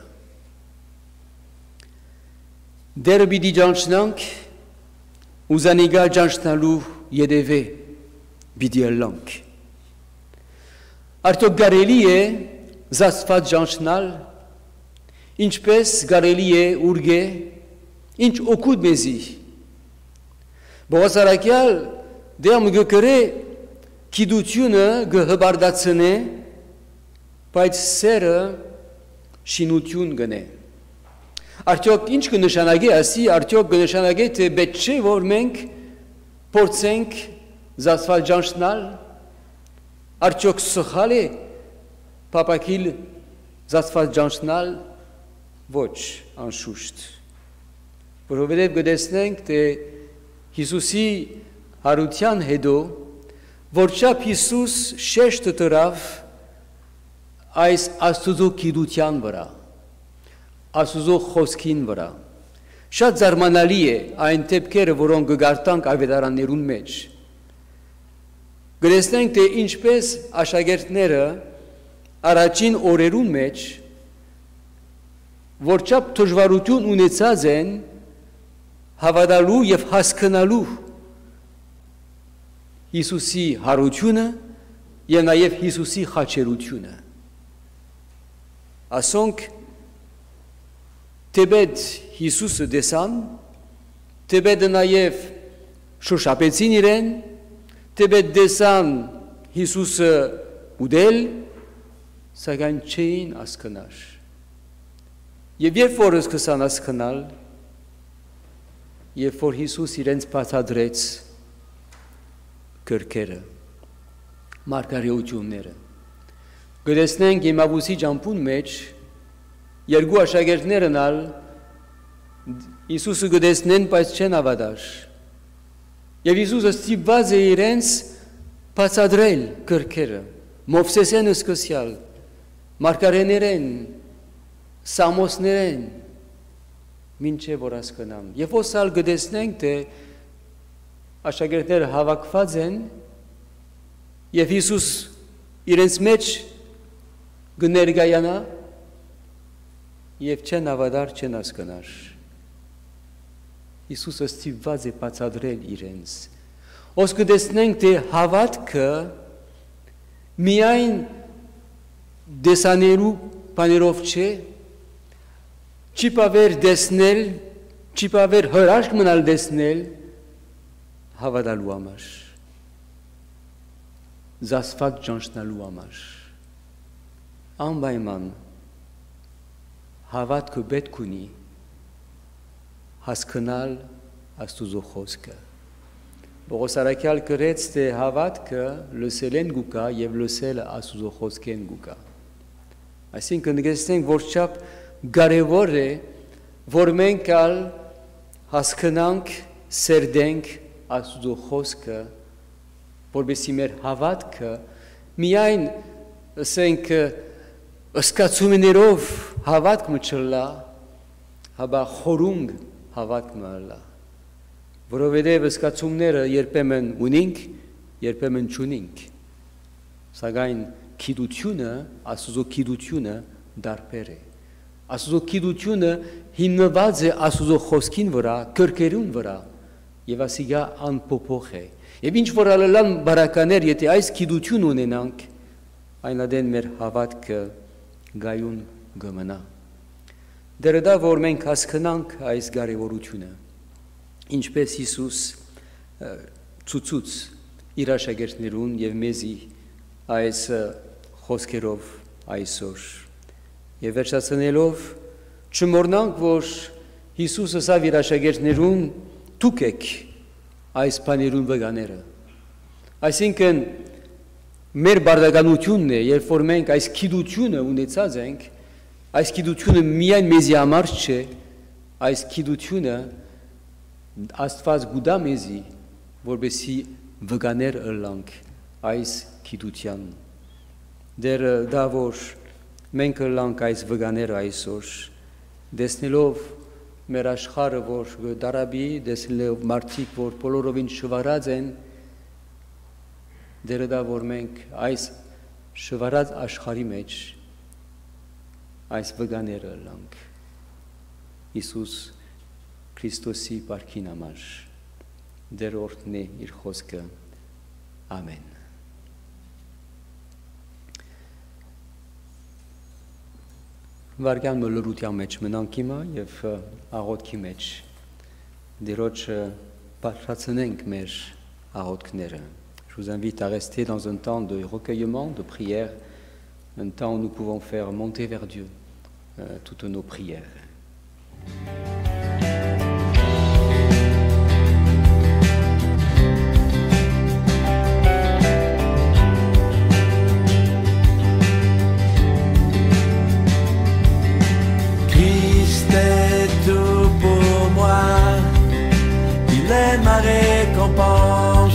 դերը պիտի ճանչնանք ու զանիգա ճանչնալու յետևե պիտի ըլլանք արդյոք կարելի է զասված ճանչնալ ինչպես կարելի է ուրգե ինչ օգուտ մեզի բողոսարակյալ դեմ գկրե գիտությունը գհբարդացնե բայց սերը շինություն գնե արդյոք ինչ կնշանակի ասի արդյոք կնշանակի թե պետք չէ որ մենք փորձենք զասված ճանչնալ արդյոք սխալ է պապակիլ զասված ճանչնալ ոչ անշուշտ որովհետև գտեսնենք թե Հիսուսի հարության հետո որչափ Հիսուս շեշտը տրավ այս Աստուծո գիտության վրա Աստուծո խոսքին վրա շատ զարմանալի է այն դեպքերը որոնք գարտանք ավետարաններուն մեջ գտեսնենք թե ինչպես աշակերտները առաջին օրերուն մեջ որչափ դժվարություն ունեցած են հավատալու եւ հասկանալու Հիսուսի հարությունը եւ նաեւ Հիսուսի խաչերությունը ասոնք Տեբետ Հիսուսը դեսան Տեբետ նաեւ շոշափեցին իրեն Տեբետ դեսան Հիսուսը ուդել սակայն չէին հասկանալ եւ երբ որ սկսան հասկանալ Երբ որ Հիսուս իրենց բացատրեց կրկերը, մարգարեությունները, գտեսնենք Էմավուսի ճամփուն մեջ երկու աշակերտներն ալ Հիսուսը գտեսնեն, բայց չեն հավատար։ Եվ Հիսուսը ստիպված է իրենց բացատրել կրկերը, Մովսեսեն սկսյալ, մարգարեներեն, Սամոսներեն, մինչև որ հասկանամ։ Եվ ոսալ գտեսնենք, թե աշակերտները հավաքված են եւ Հիսուս իրենց մեջ կներկայանա եւ չեն հավատար, չեն հասկանար։ Հիսուսը ստիպված է բացատրել իրենց։ Ոսկե տեսնենք, թե հավատքը միայն դեսաներու բաներով չէ, չի պավեր դեսնել, չի պավեր հրաշք մնալ դեսնել, հավատալու համար, զասված ճանչնալու համար, անպայման հավատքը պետք ունի հասկանալ Աստուծո խոսքը։ Պողոս առաքյալ գրեց, թե հավատքը լսելեն գուկա եւ լսելը Աստուծո խոսքեն գուկա։ Այսինքն գտեսնենք, որ չափ կարևոր է, որ մենք ալ հասկանանք, սերդենք Աստուծո խոսքը, որովհետեւ մեր հավատքը միայն ասենք ըսկացումներով հավատք մչլա, հաբա խորունգ հավատք մալա, որովհետև ըսկացումները երբեմն ունենք, երբեմն չունենք, սակայն գիտությունը, Աստուծո գիտությունը դարբեր է, Աստուծո գիտությունը հիմնված է Աստուծո խոսքին վրա, կրկերուն վրա, եւ ասիգա անփոփոխ է, եւ ինչ որ ալալան բարականեր, եթե այս գիտություն ունենանք, այնադեն մեր հավատքը գայուն գմնա։ Դերդա որ մենք հասկանանք այս կարևորությունը, ինչպես Հիսուս ցուցուց իր աշակերտներուն եւ մեզի այս խոսքերով այսօր։ Եվ վերջացնելով չմոռնանք, որ Հիսուսը ասավ իր աշակերտներուն դուք եք այս բաներուն վկաները։ Այսինքն մեր բարդականությունն է, երբ որ մենք այս գիտությունը ունեցած ենք, այս գիտությունը միայն մեզի համար չէ, այս գիտությունը Աստված գուտա մեզի, որպեսզի վկաներ ըլլանք այս գիտության։ Դեր դա որ մենք ըլլանք այս վկաները այսօր, տեսնելով մեր աշխարհը, որ դարաբի, տեսնելով մարդիկ, որ բոլորովին շվարած են, դեր դա որ մենք այս շվարած աշխարհի մեջ այս վկաները ըլլանք Հիսուս Քրիստոսի բարքին համար, դեր օրհնի իր խոսքը, ամեն։ Վարգյան մլրության մեջ մնանք հիմա և աղոտքի մեջ դիրոջ բարձրացնենք մեր աղոտքները։ Je vous invite à rester dans un temps de recueillement, de prière, un temps où nous pouvons faire monter vers Dieu euh, toutes nos prières. Christ est tout pour moi, il est ma récompense.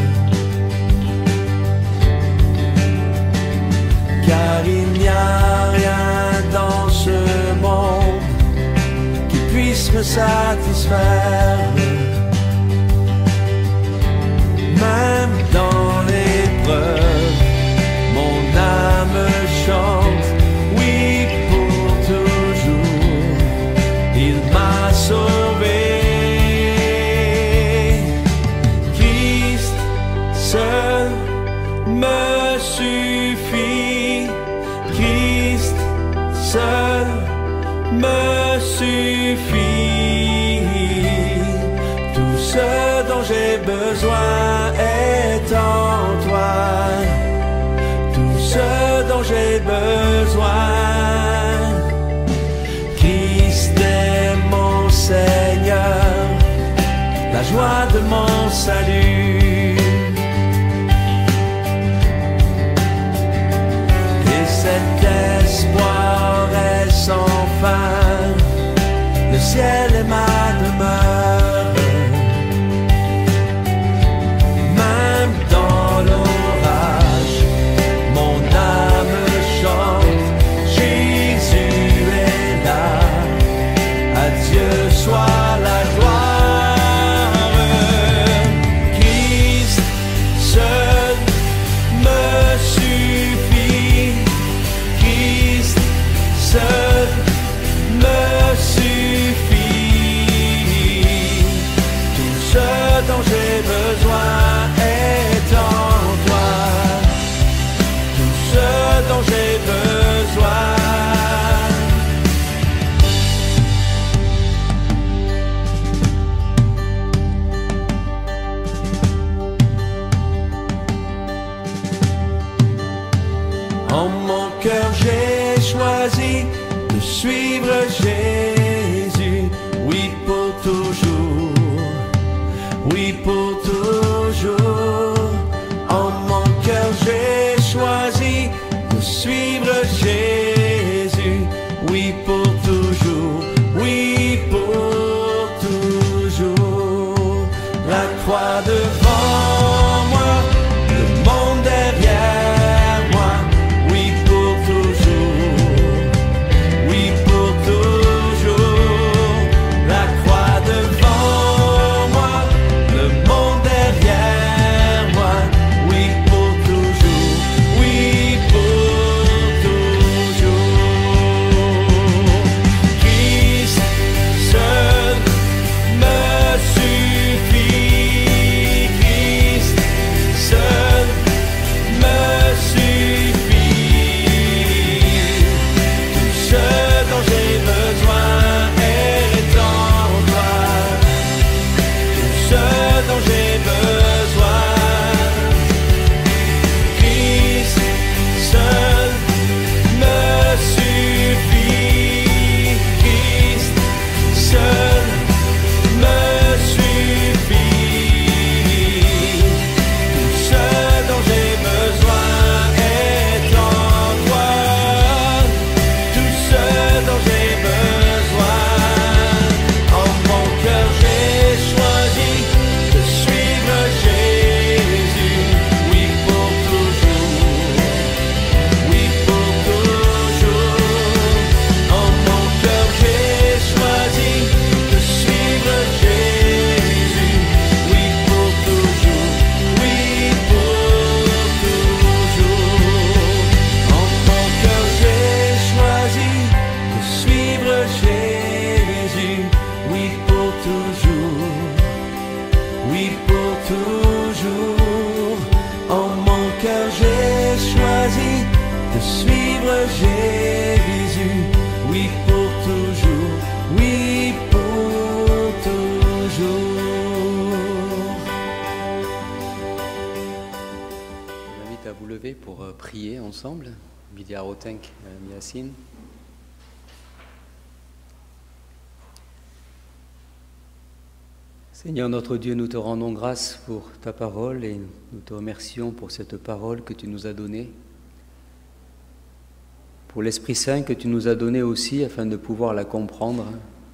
Car il n'y a rien dans ce monde qui puisse me satisfaire. Même dans l'épreuve, mon âme chante, oui pour toujours, il m'a sauvé. Christ seul me suffit. Christ seul me suffit. Tout ce dont j'ai besoin est en toi. Tout ce dont j'ai besoin. Christ est mon Seigneur, la joie de mon salut. Cet espoir est sans fin, le ciel est ma demeure. Même dans l'orage, mon âme chante, Jésus est là, à Dieu soit la gloire. dont j'ai besoin est en toi. Tout ce dont j'ai besoin. En mon cœur j'ai choisi de suivre Jésus, oui pour toujours, oui pour toujours. En mon cœur j'ai choisi de suivre Jésus, oui pour toujours, oui pour toujours. La croix devant moi, le monde derrière moi. Pour prier ensemble, Bidiarotenk Miasin. Seigneur notre Dieu, nous te rendons grâce pour ta parole et nous te remercions pour cette parole que tu nous as donnée, pour l'Esprit Saint que tu nous as donné aussi afin de pouvoir la comprendre.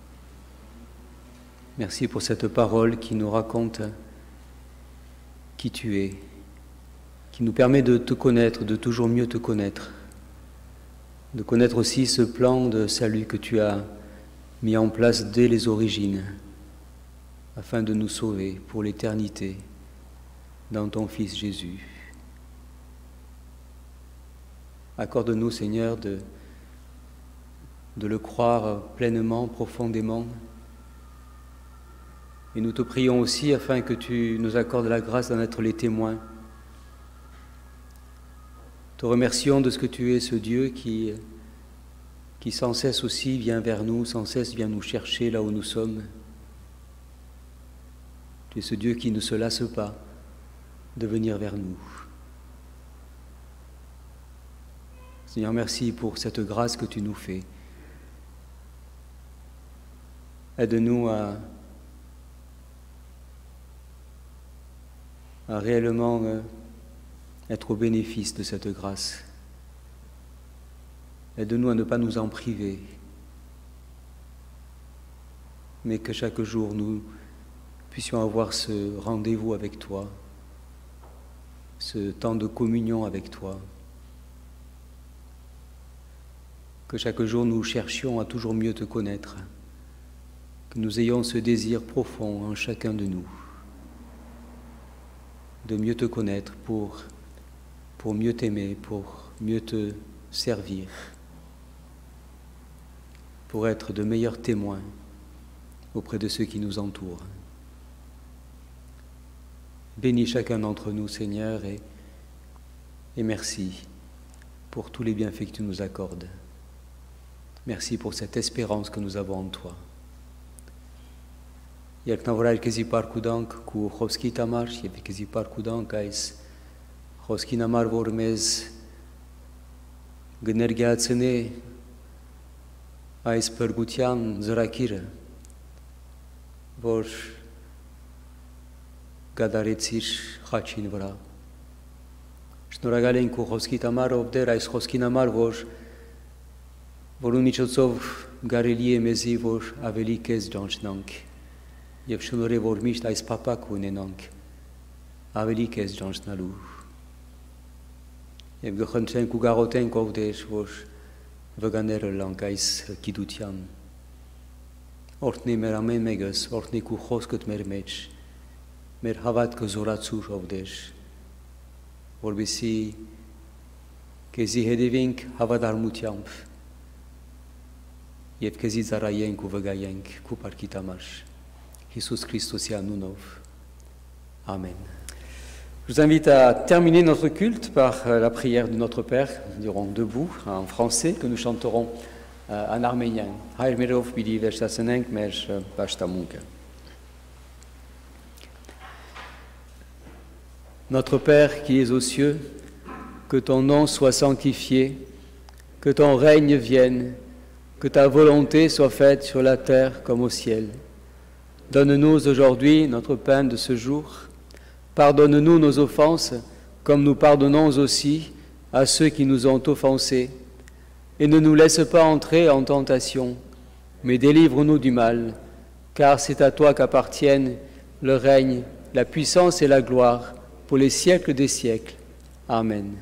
Merci pour cette parole qui nous raconte qui tu es, qui nous permet de te connaître, de toujours mieux te connaître, de connaître aussi ce plan de salut que tu as mis en place dès les origines, afin de nous sauver pour l'éternité dans ton Fils Jésus. Accorde-nous, Seigneur, de, de le croire pleinement, profondément, et nous te prions aussi afin que tu nous accordes la grâce d'en être les témoins. Te remercions de ce que tu es, ce Dieu qui, qui sans cesse aussi vient vers nous, sans cesse vient nous chercher là où nous sommes. Tu es ce Dieu qui ne se lasse pas de venir vers nous. Seigneur, merci pour cette grâce que tu nous fais. Aide-nous à, à réellement être au bénéfice de cette grâce. Aide-nous à ne pas nous en priver, mais que chaque jour nous puissions avoir ce rendez-vous avec toi, ce temps de communion avec toi, que chaque jour nous cherchions à toujours mieux te connaître, que nous ayons ce désir profond en chacun de nous, de mieux te connaître pour, pour mieux t'aimer, pour mieux te servir, pour être de meilleurs témoins auprès de ceux qui nous entourent. Bénis chacun d'entre nous, Seigneur, et, et merci pour tous les bienfaits que tu nous accordes. Merci pour cette espérance que nous avons en toi. Jak na voraj kezi par kudank ku Khoski tamar, je kezi par kudank ais Khoski namar vormez gnergiatsene ais pergutian zrakire vor գադարեցիր խաչին վրա։ Շնորհակալ ենք քո խոսքի համար, ով դեր այս խոսքին համար, որ որու միջոցով կարելի է մեզի, որ ավելի քեզ ճանչնանք եւ շնորհե որ միշտ այս փափակ ունենանք ավելի քեզ ճանչնալու։ Եվ գխնդրենք ու գաղութենք ով դեր, որ վգաները լանք այս գիտության։ Օրհնի մեր ամեն մեկս, օրհնի քո խոսքդ մեր մեջ, մեր հավատքը զորացուր ով դեր, որովհետեւ քեզի հետևենք հավատարմությամբ եւ քեզի ծառայենք ու վկայենք քո բարքիդ համար Jésus Christus անունով Amen. Je vous invite à terminer notre culte par la prière de notre Père. Nous dirons debout en français que nous chanterons en arménien. Հայր մերով պիտի վերջացնենք մեր պաշտամունքը. Notre Père qui es aux cieux, que ton nom soit sanctifié, que ton règne vienne, que ta volonté soit faite sur la terre comme au ciel. Donne-nous aujourd'hui notre pain de ce jour. Pardonne-nous nos offenses, comme nous pardonnons aussi à ceux qui nous ont offensés. Et ne nous laisse pas entrer en tentation, mais délivre-nous du mal, car c'est à toi qu'appartiennent le règne, la puissance et la gloire, pour les siècles des siècles. Amen.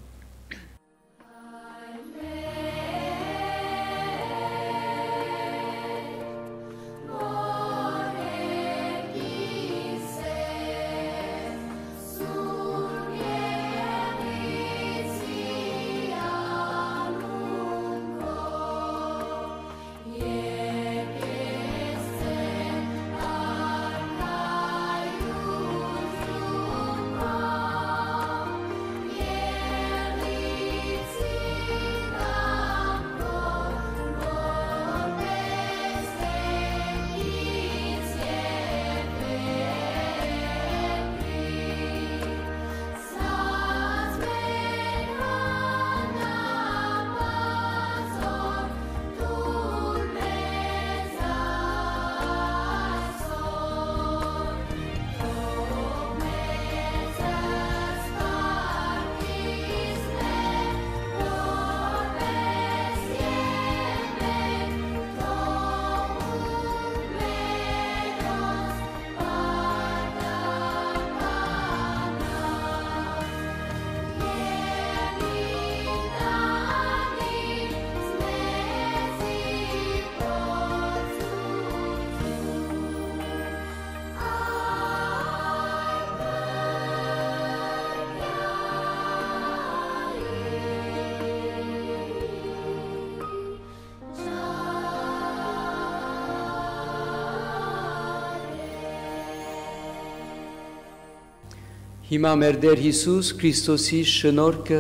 Հիմա մեր Տեր Հիսուս Քրիստոսի շնորհքը,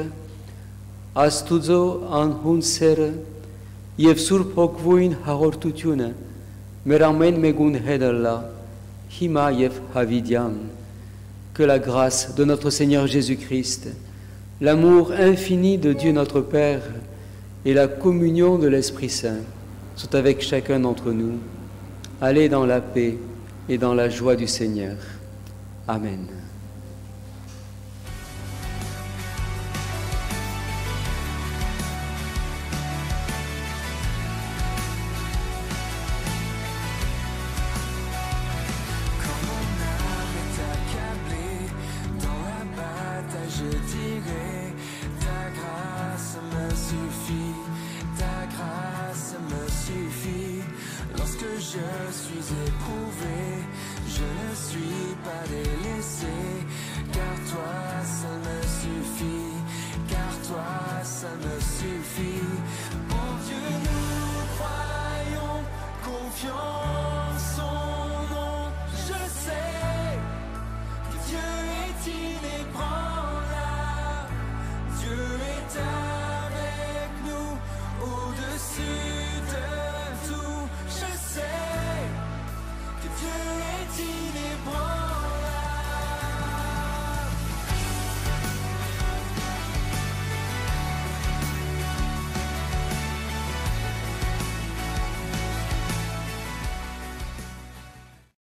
Աստուծո անհուն սերը եւ Սուրբ Հոգվույն հաղորդությունը մեր ամեն մեկուն հետ լա, հիմա եւ հավիտյան. Que la grâce de notre Seigneur Jésus-Christ, l'amour infini de Dieu notre Père et la communion de l'Esprit Saint sont avec chacun d'entre nous. Allez dans la paix et dans la joie du Seigneur. Amen. Je suis éprouvé, je ne suis pas